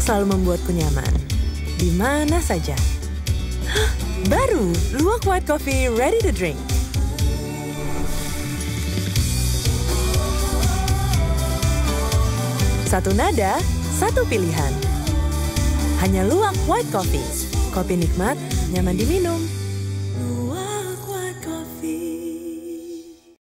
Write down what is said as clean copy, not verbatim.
selalu membuatku nyaman. Di mana saja. Hah, baru, Luwak White Coffee ready to drink. Satu nada, satu pilihan. Hanya Luwak White Coffee. Kopi nikmat, nyaman diminum.